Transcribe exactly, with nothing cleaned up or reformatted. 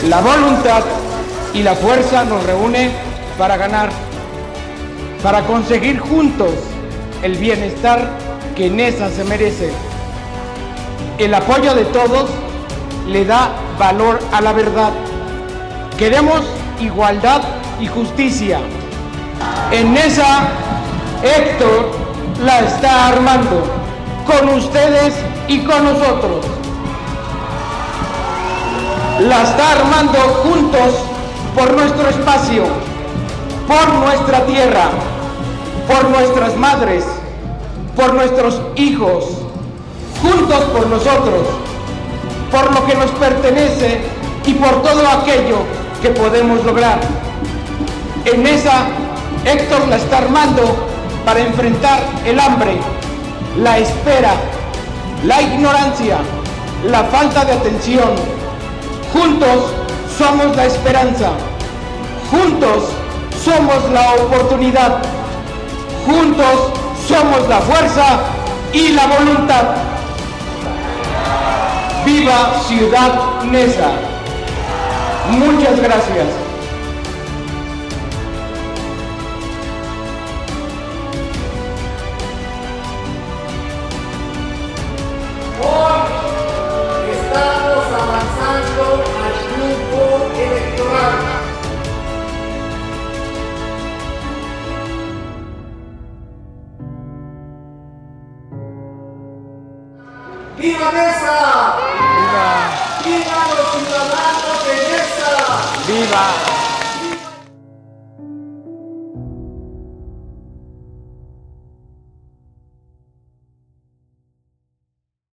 La voluntad y la fuerza nos reúnen para ganar, para conseguir juntos el bienestar que Neza se merece. El apoyo de todos le da valor a la verdad. Queremos igualdad y justicia. En Neza, Héctor la está armando, con ustedes y con nosotros. La está armando juntos por nuestro espacio, por nuestra tierra, por nuestras madres, por nuestros hijos, juntos por nosotros, por lo que nos pertenece y por todo aquello que podemos lograr. En Neza, Héctor la está armando para enfrentar el hambre, la espera, la ignorancia, la falta de atención. Juntos somos la esperanza, juntos somos la oportunidad, juntos somos la fuerza y la voluntad. ¡Viva Ciudad Neza! Muchas gracias. Hoy estamos avanzando al grupo electoral. ¡Viva Neza! ¡Viva! ¡Viva los ciudadanos de Neza! ¡Viva!